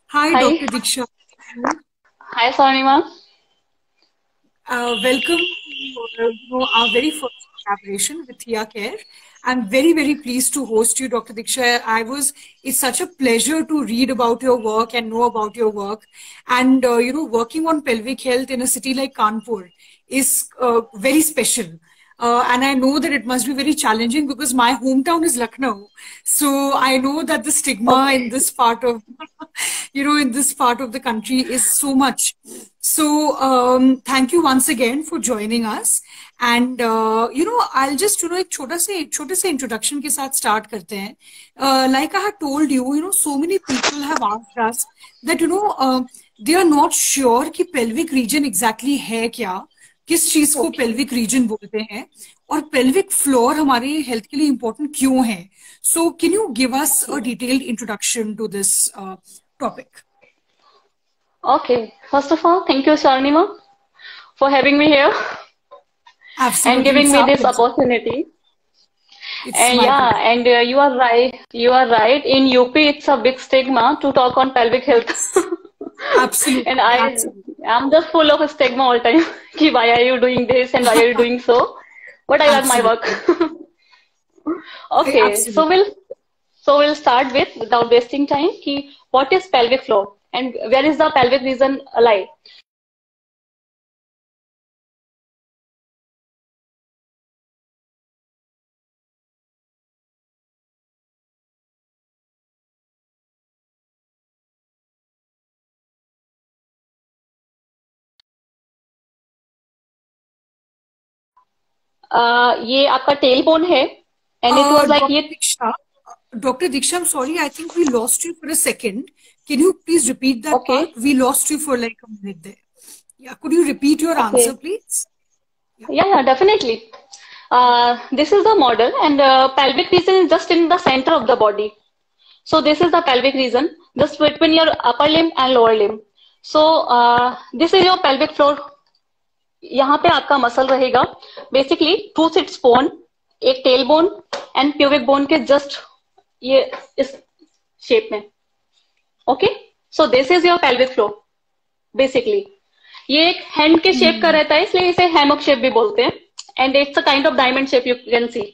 Hi, Hi. Dr. Diksha. Hi, Sonima. Welcome to our very first collaboration with Thea Care. I'm very, very pleased to host you, Dr. Diksha. It's such a pleasure to read about your work and know about your work. And, working on pelvic health in a city like Kanpur is very special. And I know that it must be very challenging because my hometown is Lucknow. So I know that the stigma Okay. in this part of, in this part of the country is so much. So thank you once again for joining us. And I'll just एक छोटे से introduction के साथ start करते हैं. Like I had told you, so many people have asked us that they are not sure कि pelvic region exactly है क्या, किस चीज को Okay. pelvic region बोलते हैं, और pelvic floor हमारे हेल्थ के लिए important क्यों है. So can you give us a Okay. detailed introduction to this topic? Okay. First of all, thank you, Sonima, for having me here and Absolutely, giving it's me our this pleasure. opportunity. It's And my yeah, pleasure. and you are right. You are right. In UP, it's a big stigma to talk on pelvic health. Yes, And absolutely, absolutely, I'm just full of stigma all time. Ki why are you doing this and why are you doing so? But I love my work. absolutely, Okay, so absolutely. we'll start with, without wasting time, ki what is pelvic floor and where is the pelvic region lie? ये आपका tail bone है and it was like Dr. ये Diksha, Dr. Diksha, I'm sorry, I think we lost you for a second. Can you please repeat that part? okay We lost you for like a minute there. Yeah, could you repeat your answer, okay please? Yeah. yeah definitely. This is the model and pelvic region is just in the center of the body. So this is the pelvic region just between your upper limb and lower limb. So this is your pelvic floor. यहाँ पे आपका muscle रहेगा basically two sits bone, एक tail bone and pubic bone के just ये इस shape में. Okay, so this is your pelvic floor basically. ये एक हैंड के शेप का Hmm. रहता है इसलिए इसे हैमक शेप भी बोलते हैं and it's a kind of diamond shape you can see.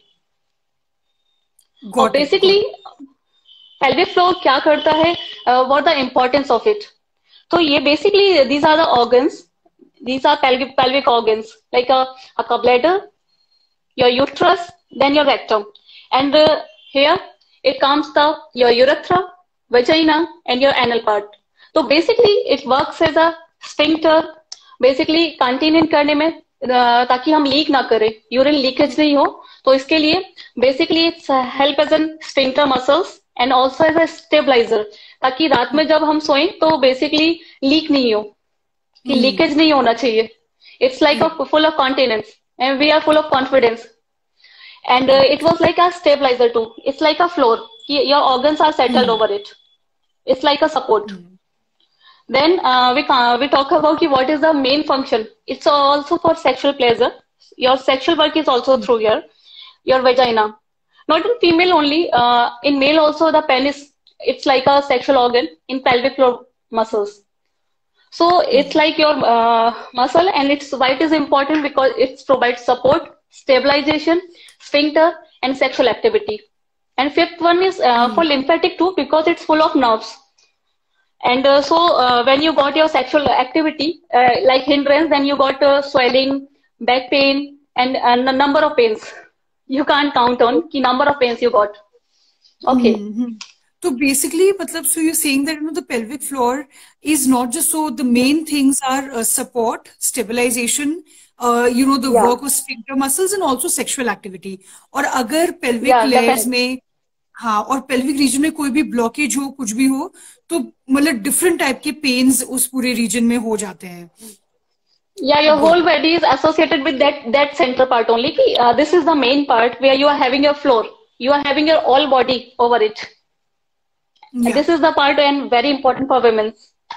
और Got it, got basically it. Pelvic floor क्या करता है, what the importance of it. तो ये basically these are the organs, these are pelvic organs like a bladder, your uterus, then your rectum, and here it comes the your urethra, vagina, and your anal part. So basically, it works as a sphincter, basically contain करने में ताकि हम leak ना करें, urine leakage नहीं हो. तो इसके लिए basically it's help as an sphincter muscles and also as a stabiliser, ताकि रात में जब हम सोएं तो बेसिकली लीक नहीं हो, कि Hmm. लीकेज नहीं होना चाहिए. It's like Yeah. A full of continence and we are full of confidence. And it was like a stabilizer too. It's like a floor. Your organs are settled Hmm. over it. It's like a support. Hmm. Then we talk about what is the main function. It's also for sexual pleasure. Your sexual work is also Hmm. through here. Your vagina. Not in female only. In male also the penis. It's like a sexual organ in pelvic floor muscles. So it's Hmm. like your muscle, and it's why it is important because it provides support, stabilization, sphincter, and sexual activity. And fifth one is Hmm. for lymphatic too because it's full of nerves. And when you got your sexual activity like hindrance, then you got swelling, back pain, and a number of pains. You can't count on the number of pains you got. Okay. Mm-hmm. So basically, matlab, so you're saying that the pelvic floor is not just so the main things are support, stabilization, the Yeah. work of sphincter muscles and also sexual activity. और अगर pelvic Yeah. layers Definitely. में हाँ और pelvic region में कोई भी blockage हो कुछ भी हो तो मतलब different type के pains उस पूरे region में हो जाते हैं. Yeah, your whole Got it. body is associated with that center part only. This is the main part where you are having your floor. You are having your all body over it. And Yeah. this is the part and very important for women.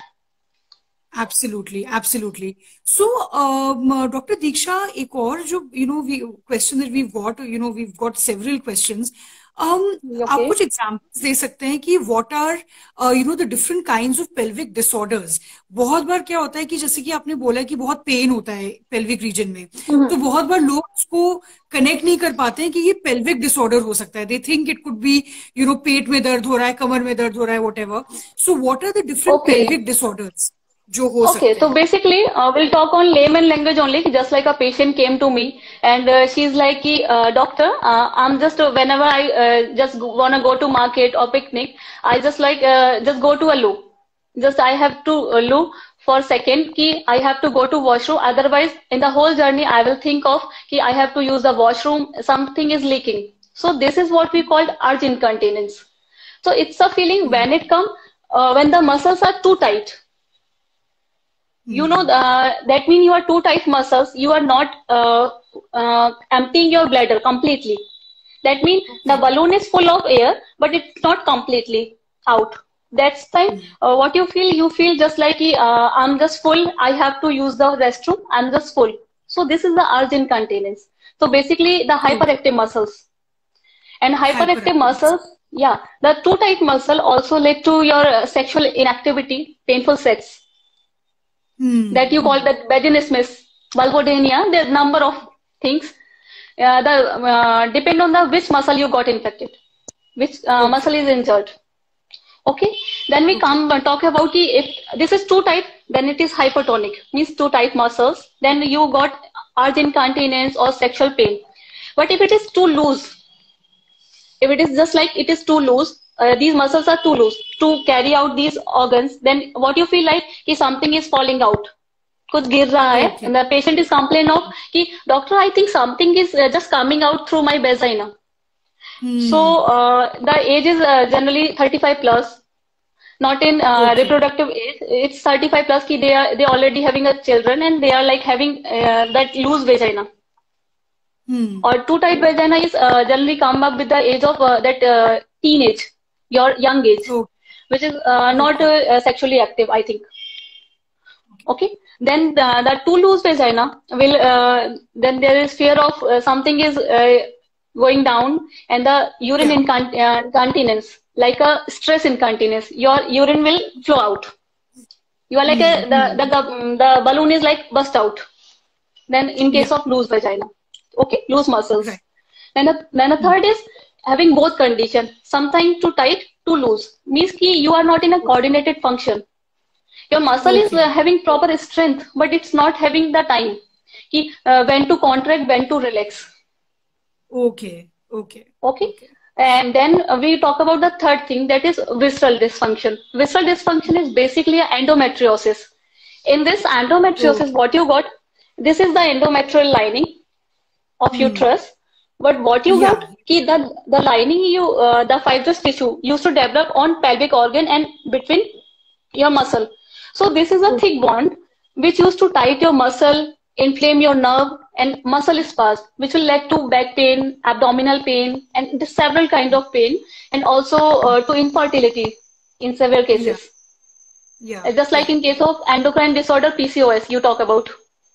Absolutely, absolutely. So, Dr. Diksha, एक और जो we question that we've got, we've got several questions. आप Okay. कुछ examples दे सकते हैं कि what are the different kinds of pelvic disorders? बहुत बार क्या होता है कि जैसे कि आपने बोला कि बहुत पेन होता है पेल्विक रीजन में, तो बहुत बार लोग उसको कनेक्ट नहीं कर पाते हैं कि ये पेल्विक डिसऑर्डर हो सकता है. They think it could be पेट में दर्द हो रहा है, कमर में दर्द हो रहा है, whatever. So what are the different Okay. Pelvic disorders जो हो Okay, सकते so हैं? basically, we'll talk on layman language only. Just like a patient came to me, and she's like, "Doctor, I'm just whenever I just wanna go to market or picnic, I just like just go to a loo. Just I have to loo for second. Ki I have to go to washroom. Otherwise, in the whole journey, I will think of ki I have to use the washroom. Something is leaking. So this is what we call urge incontinence. So it's a feeling when it come when the muscles are too tight. You know that means you are too tight muscles, you are not emptying your bladder completely. That means the balloon is full of air but it's not completely out. That's time what you feel just like I'm just full, I have to use the restroom, I'm just full. So this is the urge incontinence. So basically the hyperactive muscles and hyperactive Hyperactive. muscles, yeah, the too tight muscle also lead to your sexual inactivity, painful sex, that you call that vaginismus, vulvodynia. There's number of things. Depend on the which muscle you got infected, which muscle is injured. Okay. Then we come talk about if this is too tight, then it is hypertonic, means too tight muscles. Then you got urge incontinence or sexual pain. But if it is too loose, if it is just like it is too loose, these muscles are too loose to carry out these organs, then what you feel like is something is falling out, कुछ गिर रहा है, and the patient is complaining of कि doctor, I think something is just coming out through my vagina. So the age is generally 35 plus, not in reproductive age. It's 35 plus कि they already having a children and they are like having that loose vagina. Or too tight vagina is generally come up with the age of that teenage, your young age, which is not sexually active, I think. Okay. Then the too loose vagina will then there is fear of something is going down, and the urine incontinence, like a stress incontinence. Your urine will flow out. You are like the balloon is like burst out. Then in case of loose vagina. Okay, loose muscles. Right. Then the third is having both condition. Sometimes too tight, too loose. Means ki you are not in a coordinated function. Your muscle is having proper strength, but it's not having the time. Ki when to contract, when to relax. Okay. And then we talk about the third thing, that is visceral dysfunction. Visceral dysfunction is basically endometriosis. In this endometriosis, what you got? This is the endometrial lining of uterus, but what you got, ki the lining the fibrous tissue used to develop on pelvic organ and between your muscle. So this is a thick bond which used to tight your muscle, inflame your nerve, and muscle spasm, which will lead to back pain, abdominal pain, and several kind of pain, and also to infertility in several cases. Just like in case of endocrine disorder, PCOS, you talk about.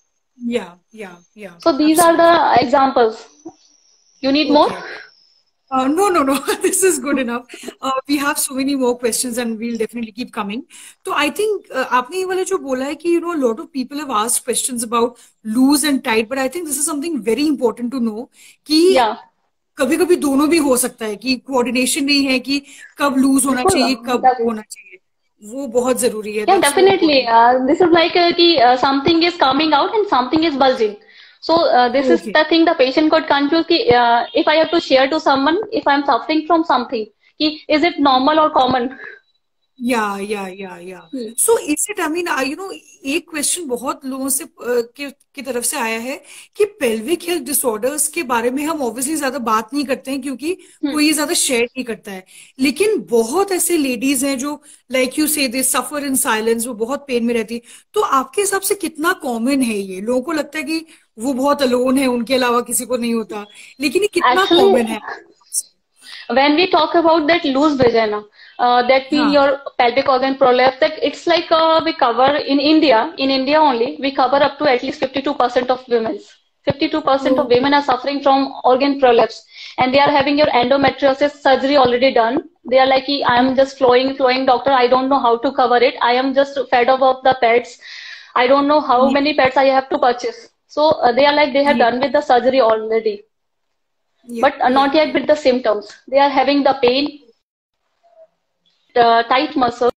So these are the examples. You need more? No. This is good enough. We have so many more questions and we'll definitely keep coming. So I think आपने ये वाला जो बोला है कि a lot of people have asked questions about loose and tight, but I think this is something very important to know कि कभी-कभी दोनों भी हो सकता है कि coordination नहीं है कि कब loose होना चाहिए, कब होना चाहिए. वो बहुत जरूरी है. Yeah, definitely. This is like something is coming out and something is bulging. So this is the thing the patient got confused. If I have to share to someone, if I'm suffering from something, is it normal or common? Yeah. So is it, I mean, एक question बहुत लोगों से की तरफ से आया है कि pelvic health disorders के बारे में हम obviously ज्यादा बात नहीं करते हैं क्योंकि कोई ये ज्यादा शेयर नहीं करता है, लेकिन बहुत ऐसे लेडीज हैं जो like you say they suffer in silence, वो बहुत पेन में रहती. तो आपके हिसाब से कितना कॉमन है ये? लोगों को लगता है कि वो बहुत अलोन है, उनके अलावा किसी को नहीं होता, लेकिन ये कितना कॉमन है? When we talk about that loose vagina, that means your pelvic organ prolapse, that it's like we cover in India only, we cover up to at least 52% of women. 52% of women are suffering from organ prolapse. and they are having your endometriosis surgery already done. They are like, I am just flowing, doctor. I don't know how to cover it. I am just fed up of the pets. I don't know how many pets I have to purchase. So they are like, they have done with the surgery already, but not yet with the symptoms. They are having the pain, the tight muscles.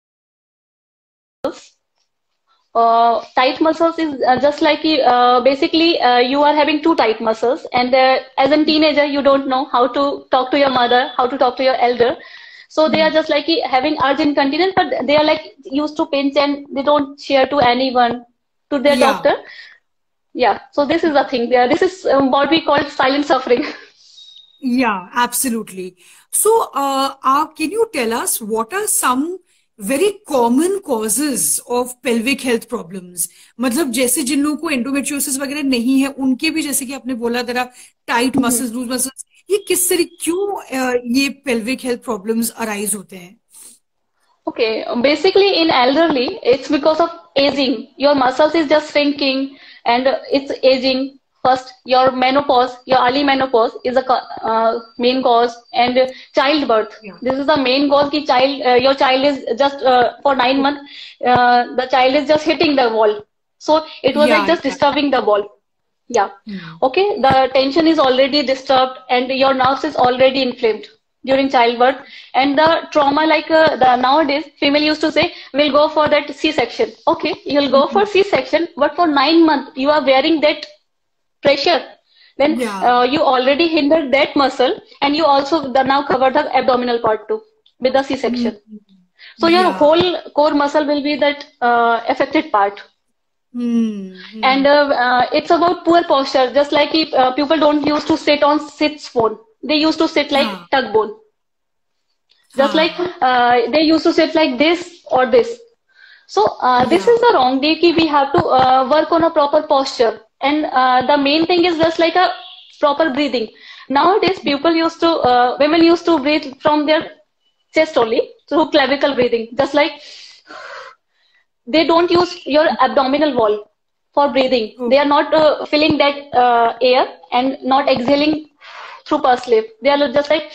Tight muscles is just like basically you are having two tight muscles, and as a teenager you don't know how to talk to your mother, how to talk to your elder. So they are just like having urge incontinence, but they are like used to pinch and they don't share to anyone, to their doctor. Yeah, so this is the thing. This is what we call silent suffering. Yeah, absolutely. So can you tell us what are some very common causes of pelvic health problems? मतलब जैसे जिन लोगों को endometriosis वगैरह नहीं है, उनके भी जैसे कि आपने बोला जरा tight muscles, loose muscles, ये किस तरह क्यों ये pelvic health problems arise होते हैं? Okay, basically in elderly, it's because of aging. Your muscles is just shrinking and it's aging. First, your menopause, your early menopause is a main cause, and childbirth. This is the main cause. Ki your child is just for 9 months, the child is just hitting the wall. So it was like just disturbing the wall. Yeah. Okay. The tension is already disturbed, and your nerves is already inflamed during childbirth, and the trauma, like nowadays female used to say, we'll go for that C-section. Okay, you'll go for C-section, but for 9 months you are wearing that pressure, then you already hindered that muscle, and you also now cover the abdominal part too with the C-section. So your whole core muscle will be that affected part. And it's about poor posture. Just like people don't used to sit on sits bone, they used to sit like tug bone. Just like they used to sit like this or this. So this is the wrong day. We have to work on a proper posture. And the main thing is just like a proper breathing. Nowadays, women used to breathe from their chest only through clavicle breathing. Just like they don't use your abdominal wall for breathing. They are not filling that air and not exhaling through purse lip. They are just like.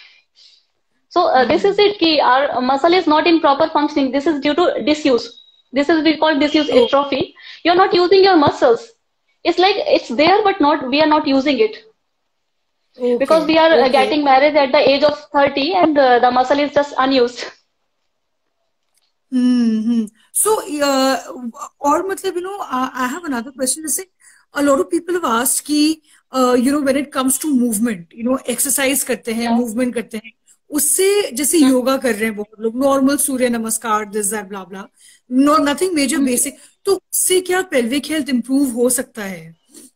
So this is it. Ki our muscle is not in proper functioning. This is due to disuse. This is we call disuse atrophy. You are not using your muscles. It's like it's there, but we are not using it. Because we are getting married at the age of 30, and the muscle is just unused. So, or matlab, I have another question. A lot of people have asked ki, when it comes to movement, exercise करते हैं, movement करते हैं, उससे जैसे योगा कर रहे हैं बहुत लोग, normal सूर्य नमस्कार, this that blah blah, nothing major basic, तो उससे क्या pelvic health improve हो सकता है?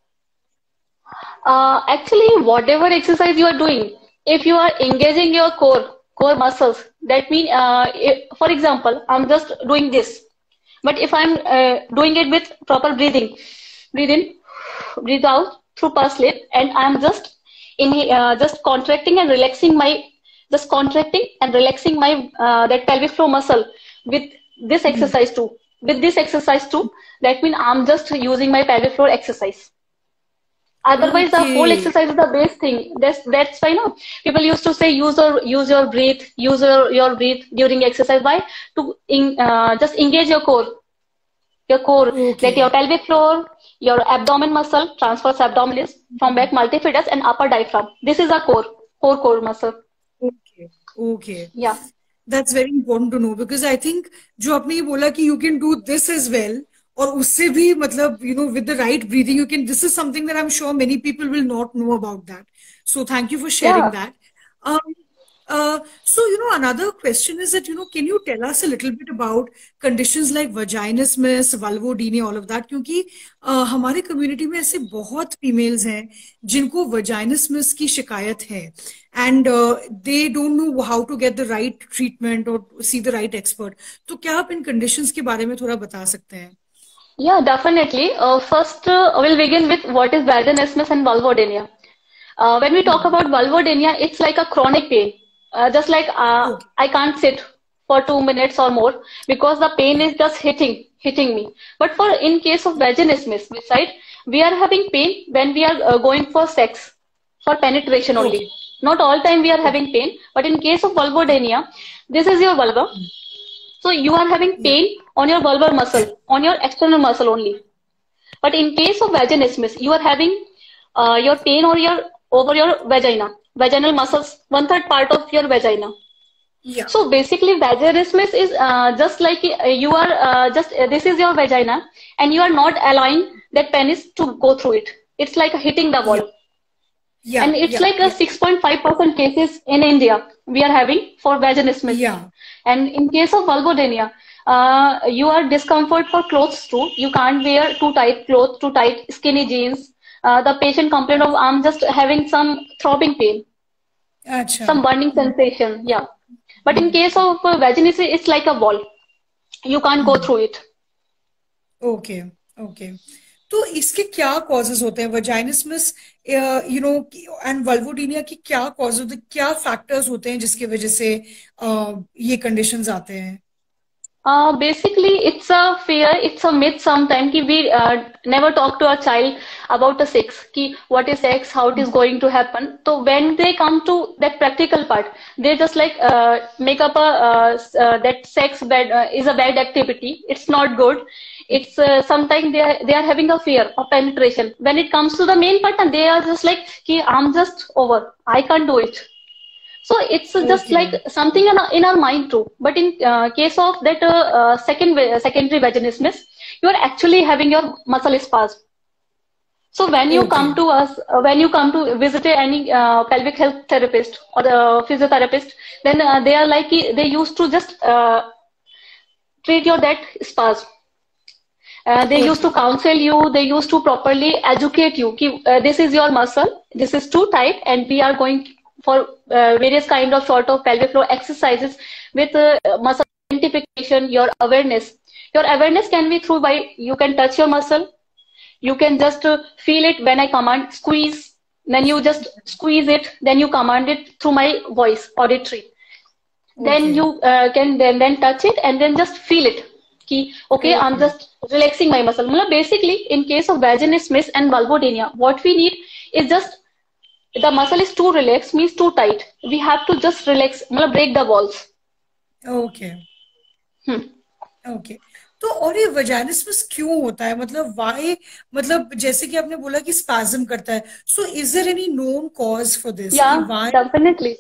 Actually, whatever exercise you are doing, if you are engaging your core muscles, that means, for example, I'm just doing this, but if I'm doing it with proper breathing, breathe in, breathe out through purse lip, and I'm just contracting and relaxing my that pelvic floor muscle with this exercise too. With this exercise too, that means I'm just using my pelvic floor exercise. Otherwise, the whole exercise is the base thing. That's why people used to say use your breath during exercise. Why? To just engage your core, like your pelvic floor, your abdomen muscle, transverse abdominis, from back multifidus, and upper diaphragm. This is a core muscle. Okay. Yeah. That's very important to know, because I think जो आपने ये बोला कि you can do this as well, और उससे भी मतलब with the right breathing you can. This is something that I'm sure many people will not know about that. So thank you for sharing that. So another question is that can you tell us a little bit about conditions like vaginismus, vulvodynia, all of that? क्योंकि हमारे community में ऐसे बहुत females हैं जिनको vaginismus की शिकायत है, and they don't know how to get the right treatment or see the right expert. तो क्या आप इन conditions के बारे में थोड़ा बता सकते हैं? Yeah, definitely. First, we'll begin with what is vaginismus and vulvodynia. When we talk about vulvodynia, it's like a chronic pain. Just like I can't sit for 2 minutes or more because the pain is just hitting me. But in case of vaginismus, we are having pain when we are going for sex. for penetration only. Okay. Not all time we are having pain, but in case of vulvodynia, this is your vulva. So you are having pain on your vulvar muscle, on your external muscle only. But in case of vaginismus, you are having your pain or over your vagina, vaginal muscles, 1/3 part of your vagina. Yeah. So basically, vaginismus is just like you are this is your vagina, and you are not allowing that penis to go through it. It's like hitting the wall. Yeah. And it's like a 6.5% cases in India we are having for vaginismus. Yeah. And in case of vulvodynia, you are discomfort for clothes too. You can't wear too tight clothes, too tight skinny jeans. The patient complained of I'm just having some throbbing pain, Achha. some burning sensation. Yeah. But in case of vaginismus, it's like a wall. You can't go through it. Okay. Okay. तो इसके क्या causes होते हैं वजाइनिस्मस and वल्वोडीनिया की क्या cause होते हैं क्या फैक्टर्स होते हैं जिसकी वजह से ये कंडीशंस आते हैं Basically, it's a fear, it's a myth sometimes कि we never talk to our child about the sex, कि what is sex, how it is going to happen. So when they come to that practical part, they just like make up that sex is a bad activity. It's not good. It's sometimes they are having a fear of penetration. When it comes to the main part, they are just like कि I'm just over. I can't do it. So it's just like something in our mind too. But in case of that secondary vaginismus, you are actually having your muscle spasm. So when you come to us, when you come to visit any pelvic health therapist or the physiotherapist, then they are like they used to just treat your that spasm. They used to counsel you. They used to properly educate you. This is your muscle. This is too tight, and we are going for various kind of sort of pelvic floor exercises with muscle identification, your awareness. Your awareness can be through by you can touch your muscle. You can just feel it when I command squeeze. Then you just squeeze it. Then you command it through my voice, auditory. Then you can then touch it and then just feel it. Okay, I'm just relaxing my muscle. Basically, in case of vaginismus and vulvodynia, what we need is just the muscle is too relaxed, means too tight. We have to just relax, break the walls. Okay. Okay. तो और ये वजाइनिस्मस क्यों होता है मतलब why मतलब जैसे कि आपने बोला कि spasm करता है so is there any known cause for this yeah why? definitely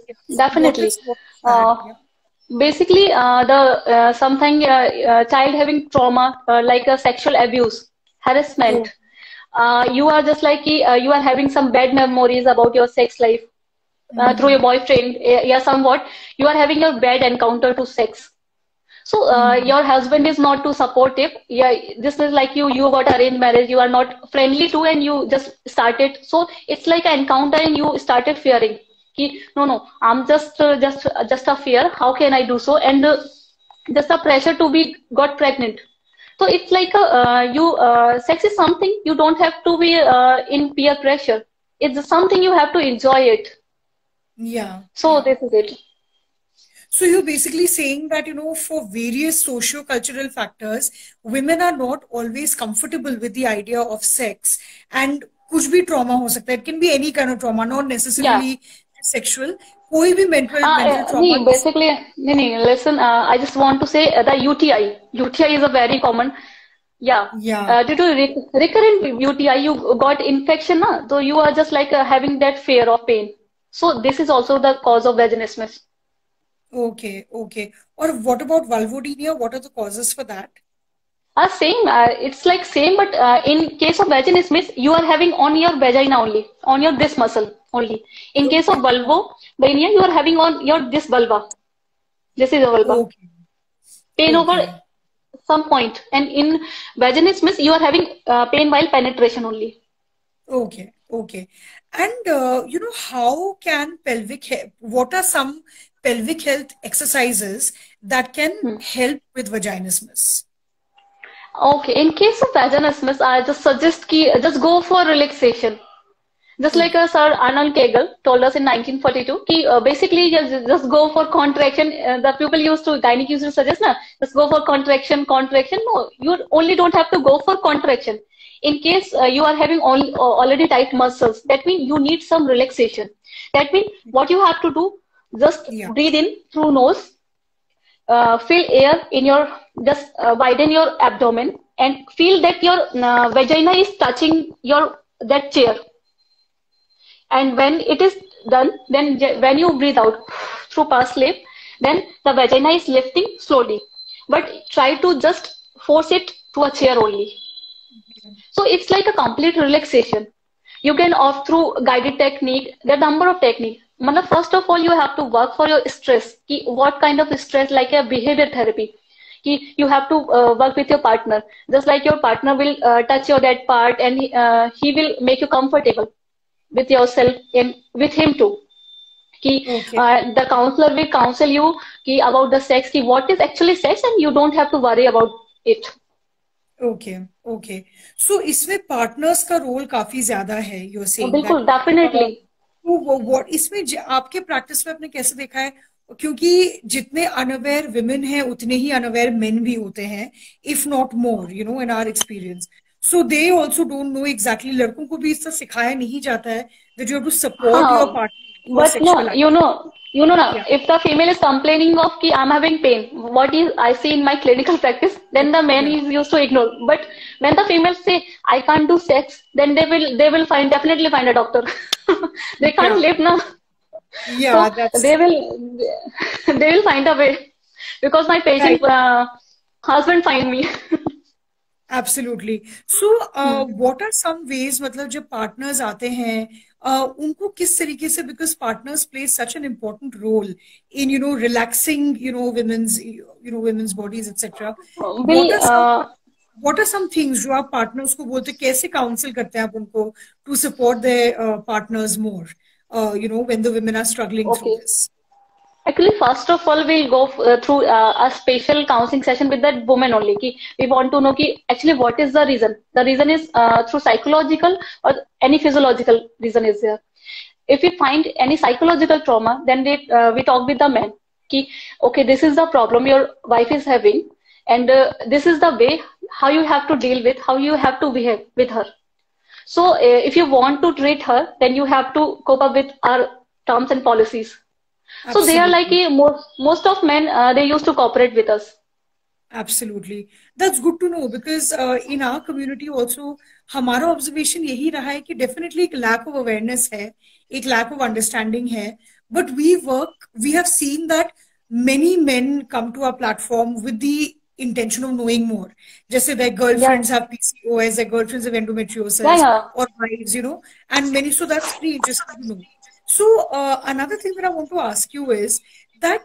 basically the something child having trauma like a sexual abuse, harassment. You are just like you are having some bad memories about your sex life through your boyfriend. Yeah, somewhat you are having a bad encounter to sex. So your husband is not too supportive. Yeah, this is like you got arranged marriage. You are not friendly too, and you just started. So it's like an encounter, and you started fearing. No, I'm just a fear. How can I do so? And just the pressure to be got pregnant. So it's like sex is something you don't have to be in peer pressure. It's something you have to enjoy it. Yeah. So this is it. So you're basically saying that, for various socio-cultural factors, women are not always comfortable with the idea of sex. And kuch bhi trauma ho sakta hai. It can be any kind of trauma, not necessarily sexual. Koi bhi mental trauma. Basically, listen, I just want to say the UTI. UTI is a very common. Due to recurrent UTI, you got infection, so you are just like having that fear of pain. So this is also the cause of vaginismus. Okay. Or what about vulvodynia? What are the causes for that? Same. It's like same, but in case of vaginismus, you are having on your vagina only, on your this muscle only. In case of vulvodynia, you are having on your this vulva. This is a vulva. Pain over some point, and in vaginismus, you are having pain while penetration only. Okay. And how can what are some pelvic health exercises that can help with vaginismus? Okay, in case of vaginismus, I just suggest just go for relaxation. Just like Sir Arnold Kegel told us in 1942, basically just go for contraction. The people gynec used to suggest, na, just go for contraction. No, you only don't have to go for contraction. In case you are having already tight muscles, that means you need some relaxation. That means what you have to do, just breathe in through nose, feel air in your, just widen your abdomen and feel that your vagina is touching that chair. And when it is done, then when you breathe out through pursed lip, then the vagina is lifting slowly. But try to just force it to a chair only. So it's like a complete relaxation. You can opt through guided technique. There are number of techniques. First of all, you have to work for your stress. What kind of stress, like a behavior therapy. You have to work with your partner. Just like your partner will touch your that part, and he will make you comfortable with yourself and with him too. The counselor will counsel you about the sex, what is actually sex, and you don't have to worry about it. Okay. So इसमें partners का role काफी ज़्यादा है, you're saying? बिल्कुल, definitely. What इसमें आपके practice में आपने कैसे देखा है? क्योंकि जितने unaware women हैं, उतने ही unaware men भी होते हैं, if not more, in our experience. So they also don't know exactly. लड़कों को भी इससे सिखाया नहीं जाता है that you have to support your partner. But no, if the female is complaining of I'm having pain, what is I see in my clinical practice, then the man is used to ignore. But when the females say I can't do sex, then they will definitely find a doctor. They can't live now. Yeah, so they will find a way, because my patient husband find me. Absolutely. So, what are some ways, मतलब जब partners आते हैं, उनको किस तरीके से, because partners play such an important role in, relaxing, women's bodies, etc. What are some things जो आप partners को बोलते, कैसे counsel करते हैं आप उनको to support their partners more, when the women are struggling through this? Actually, first of all, we'll go through a special counseling session with that woman only. We want to know actually what is the reason. The reason is through psychological or any physiological reason is there. If we find any psychological trauma, then we talk with the man. Okay, this is the problem your wife is having, and this is the way how you have to deal with, how you have to behave with her. So if you want to treat her, then you have to cope up with our terms and policies. Absolutely. So they are like most of men, they used to cooperate with us. Absolutely. That's good to know, because in our community also, हमारा observation यही रहा है कि definitely एक lack of awareness है, एक lack of understanding है. But we have seen that many men come to our platform with the intention of knowing more. Just their girlfriends have PCOS, their girlfriends have endometriosis, or wives, and many. So that's pretty interesting to know. So another thing that I want to ask you is that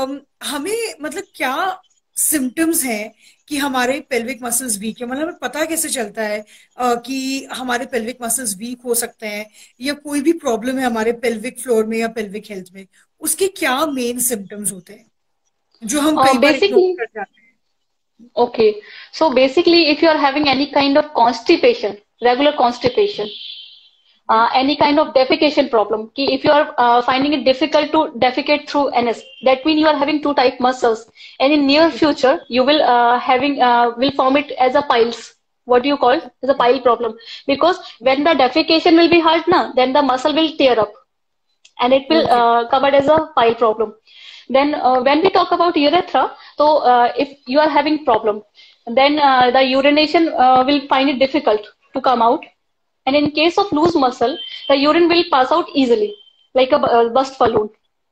हमें मतलब क्या symptoms हैं कि हमारे pelvic muscles weak है, मतलब हमें पता कैसे चलता है कि हमारे pelvic muscles weak हो सकते हैं, या कोई भी problem है हमारे pelvic floor में या pelvic health में, उसके क्या main symptoms होते हैं जो हम कई बार ignore कर जाते हैं? Okay, so basically if you are having any kind of constipation, regular constipation, any kind of defecation problem, if you are finding it difficult to defecate through anus, that means you are having too tight muscles, and in near future you will will form it as a piles. What do you call it? As a pile problem, because when the defecation will be hard, then the muscle will tear up, and it will covered as a pile problem. Then when we talk about urethra, so if you are having problem, then the urination will find it difficult to come out. And in case of loose muscle, the urine will pass out easily, like a burst balloon.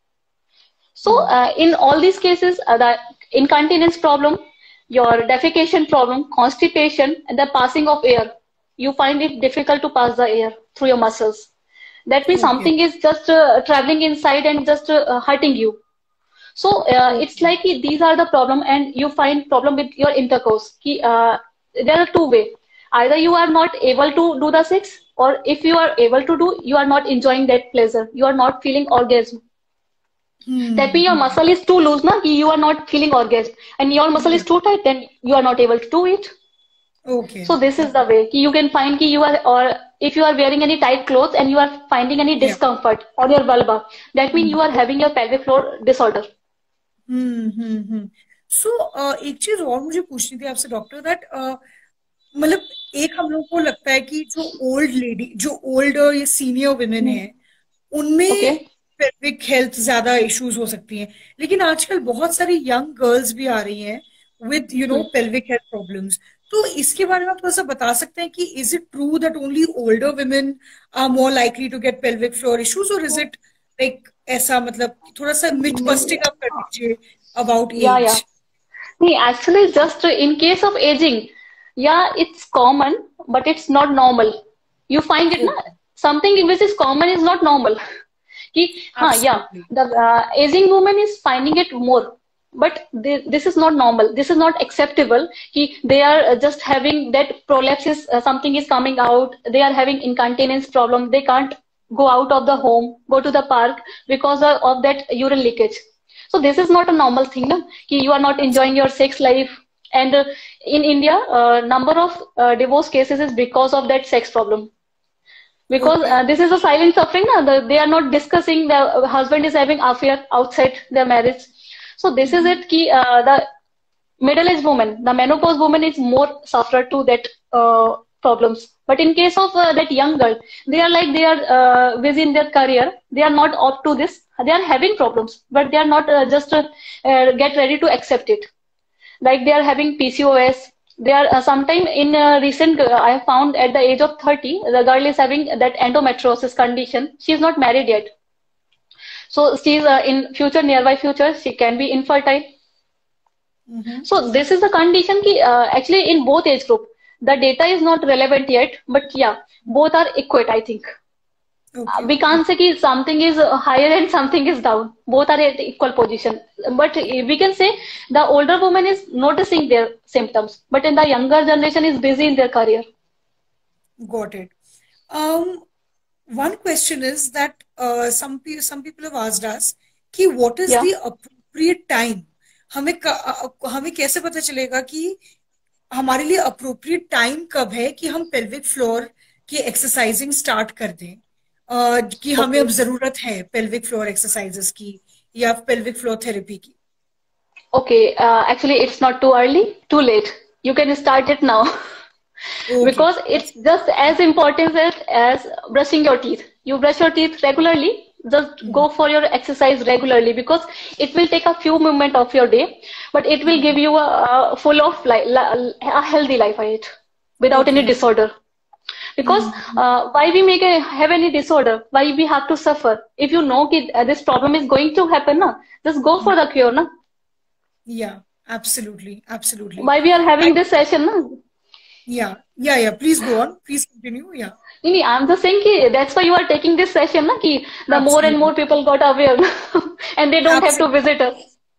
So in all these cases, the incontinence problem, your defecation problem, constipation, and the passing of air, you find it difficult to pass the air through your muscles. That means something is just traveling inside and just hurting you. So it's like these are the problem, and you find problem with your intercourse. There are two ways. Either you are not able to do the sex, or if you are able to do, you are not enjoying that pleasure. You are not feeling orgasm. That means your muscle is too loose, you are not feeling orgasm. And your muscle is too tight, then you are not able to do it. Okay. So this is the way you can find you are, or if you are wearing any tight clothes and you are finding any Yeah. discomfort on your vulva, that means you are having your pelvic floor disorder. सो एक चीज और मुझे पूछनी थी आपसे doctor, that मतलब एक हम लोग को लगता है कि जो ओल्डर या सीनियर वुमेन है उनमें Okay. पेल्विक हेल्थ ज्यादा इश्यूज हो सकती हैं, लेकिन आजकल बहुत सारी यंग गर्ल्स भी आ रही हैं विद पेल्विक हेल्थ प्रॉब्लम्स। तो इसके बारे में आप थोड़ा सा बता सकते हैं कि is it true that only older women are more likely to get pelvic floor issues, और इज इट लाइक ऐसा, मतलब थोड़ा सा मिथ बस्टिंग अप कर दीजिए about Yeah, yeah. Age. See, actually, just in case of aging, yeah, it's common, but it's not normal. You find it, na? Something which is common is not normal. कि हाँ, yeah, Absolutely. the aging woman is finding it more, but this is not normal. This is not acceptable. कि they are just having that prolapse is something is coming out. They are having incontinence problem. They can't go out of the home, go to the park because of that urine leakage. So this is not a normal thing, na? कि you are not enjoying your sex life. And in India, number of divorce cases is because of that sex problem. Because this is a silent suffering, na? They are not discussing. The husband is having affair outside their marriage. So this is it. Ki, the middle-aged woman, the menopause woman is more sufferer to that problems. But in case of that young girl, they are like they are busy in their career. They are not up to this. They are having problems, but they are not just get ready to accept it. Like they are having PCOS. They are sometime in recent, I have found at the age of 30, the girl is having that endometriosis condition. She is not married yet. So she is in future, nearby future, she can be infertile. So this is the condition ki, actually in both age group, the data is not relevant yet, but yeah, both are equate, I think. We can't say ki something is higher and something is down. Both are at equal position. But we can say the older woman is noticing their symptoms, but in the younger generation is busy in their career. Got it. One question is that some people have asked us कि what is the appropriate time? हमें कैसे पता चलेगा कि हमारे लिए appropriate time कब है कि हम pelvic floor की exercising start कर दें, कि हमें अब जरूरत है pelvic floor exercises की या pelvic floor therapy की? Okay, actually it's not too early, too late. You can start it now. Because it's just as important as brushing your teeth. You brush your teeth regularly, just go for your exercise regularly, because it will take a few moments of your day, but it will give you a full of a healthy life without any disorder. Because why we have any disorder? Why we have to suffer? If you know that this problem is going to happen, na, just go for the cure. Na? Yeah, absolutely. Why we are having this session? Na? Yeah. Please go on. Please continue. Yeah. I'm just saying ki that's why you are taking this session, na? Ki the more and more people got aware and they don't have to visit us.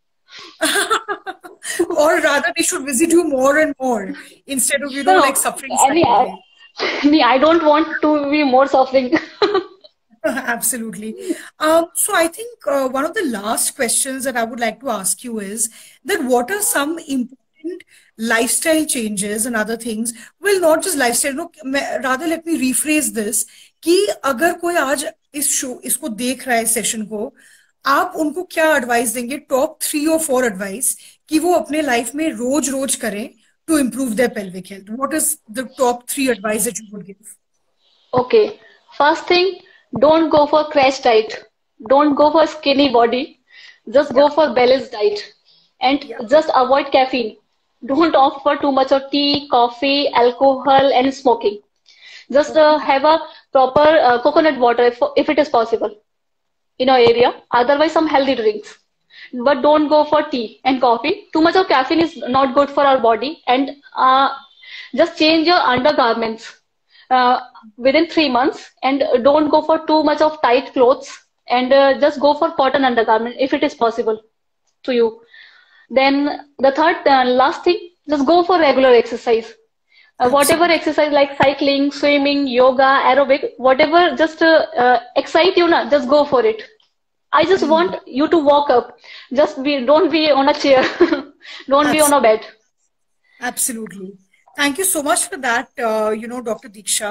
Or rather, they should visit you more and more instead of, like suffering. I don't want to be more suffering. Absolutely. So I think one of the last questions that I would like to ask you is that what are some important lifestyle changes and other things? Well, not just lifestyle. No, rather let me rephrase this. कि अगर कोई आज इसको देख रहा है session को, आप उनको क्या एडवाइस देंगे, टॉप 3 or 4 एडवाइस कि वो अपने लाइफ में रोज करें to improve their pelvic health? What is the top 3 advice that you would give? Okay. First thing, don't go for crash diet. Don't go for skinny body. Just go for balanced diet. And just avoid caffeine. Don't opt for too much of tea, coffee, alcohol, and smoking. Just have a proper coconut water if it is possible in your area. Otherwise, some healthy drinks. But don't go for tea and coffee. Too much of caffeine is not good for our body. And just change your undergarments within 3 months. And don't go for too much of tight clothes. And just go for cotton undergarment if it is possible to you. Then the third, last thing, just go for regular exercise. Whatever exercise like cycling, swimming, yoga, aerobic, whatever just excite you, na, just go for it. I just want you to walk up. Don't be on a chair. Don't be on a bed. Absolutely. Thank you so much for that, Dr. Diksha.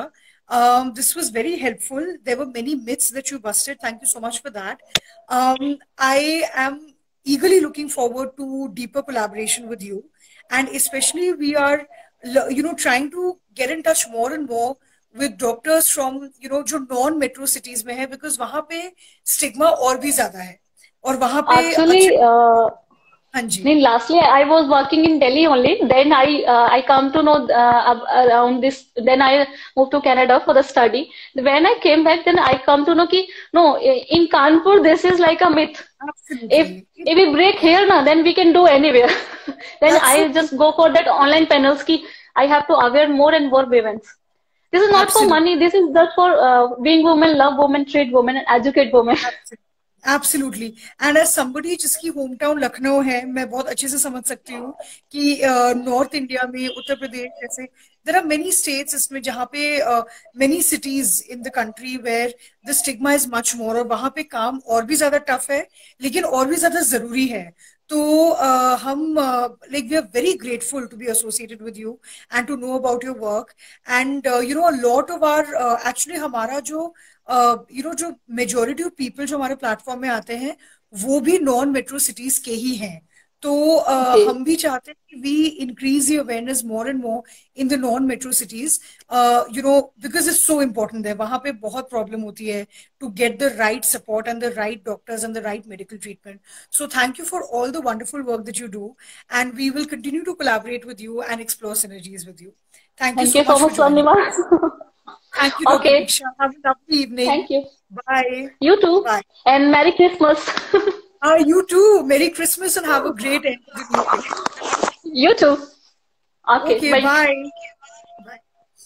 This was very helpful. There were many myths that you busted. Thank you so much for that. I am eagerly looking forward to deeper collaboration with you, and especially we are, trying to get in touch more and more with doctors from, जो non metro cities में है, because वहाँ पे stigma और भी ज़्यादा है, और वहाँ पे Actually, हाँ जी, lastly, I was working in Delhi only. Then I come to know around this. Then I moved to Canada for the study. When I came back, then I come to know कि no, in Kanpur this is like a myth. absolutely. If we break here, na, then we can do anywhere. Then I just go for that online panels. Ki I have to aware more and more women. This is not for money. This is just for being women, love women, treat women, and educate women. Absolutely. And as somebody जिसकी home town Lucknow है, मैं बहुत अच्छे से समझ सकती हूँ कि नॉर्थ इंडिया में, उत्तर प्रदेश जैसे, there are many states इसमें जहाँ पे many cities in the country where the stigma is much more, और वहाँ पे काम और भी ज्यादा टफ है, लेकिन और भी ज्यादा जरूरी है. तो हम like we are very grateful to be associated with you and to know about your work. And a lot of our actually हमारा जो जो मेजोरिटी ऑफ पीपल जो हमारे प्लेटफॉर्म में आते हैं वो भी नॉन मेट्रो सिटीज के ही हैं. तो हम भी चाहते हैं कि we increase the awareness more and more in the non metro cities, because it's so important है. वहां पे बहुत प्रॉब्लम होती है to get the right support and the right doctors and the right medical treatment. So thank you for all the wonderful work that you do, and we will continue to collaborate with you and explore synergies with you. Thank you so much for joining. Thank you, Dr. Diksha. Have a lovely evening. Thank you. Bye. You too. Bye. And Merry Christmas. You too. Merry Christmas and have a great end of the week. You too. Okay, bye. Bye.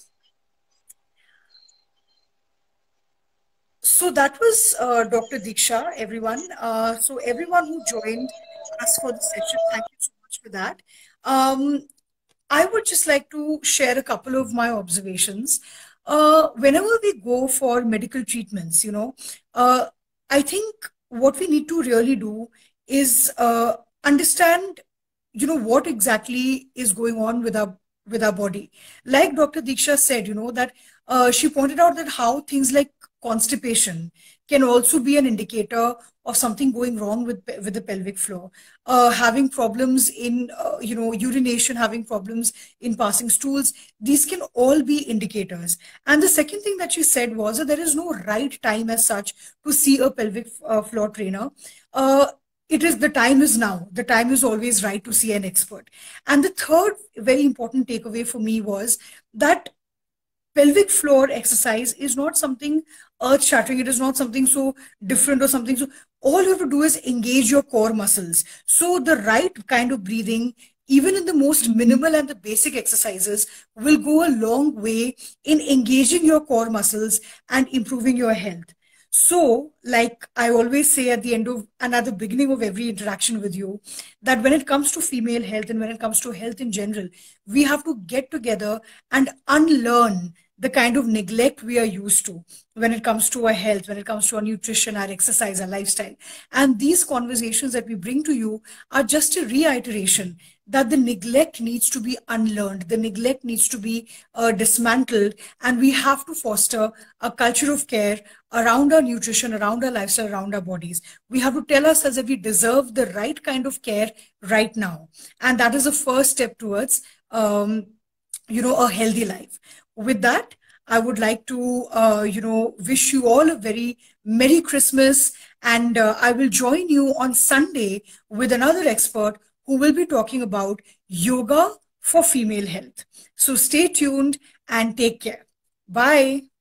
So that was Dr. Diksha, everyone. So everyone who joined us for the session, thank you so much for that. I would just like to share a couple of my observations. Whenever we go for medical treatments, I think what we need to really do is understand, what exactly is going on with our body. Like Dr. Diksha said, that she pointed out that how things like constipation can also be an indicator of something going wrong with the pelvic floor. Having problems in urination, having problems in passing stools, these can all be indicators. And the second thing that she said was that there is no right time as such to see a pelvic floor trainer. The time is now. The time is always right to see an expert. And the third very important takeaway for me was that pelvic floor exercise is not something earth-shattering. It is not something so different or something. So all you have to do is engage your core muscles. So the right kind of breathing, even in the most minimal and the basic exercises, will go a long way in engaging your core muscles and improving your health. So, like I always say at the end of and at the beginning of every interaction with you, that when it comes to female health and when it comes to health in general, we have to get together and unlearn the kind of neglect we are used to when it comes to our health, when it comes to our nutrition, our exercise, our lifestyle. And these conversations that we bring to you are just a reiteration that the neglect needs to be unlearned, the neglect needs to be dismantled, and we have to foster a culture of care around our nutrition, around our lifestyle, around our bodies. We have to tell ourselves that we deserve the right kind of care right now. And that is the first step towards, a healthy life. With that, I would like to, wish you all a very Merry Christmas. And I will join you on Sunday with another expert who will be talking about yoga for female health. So stay tuned and take care. Bye.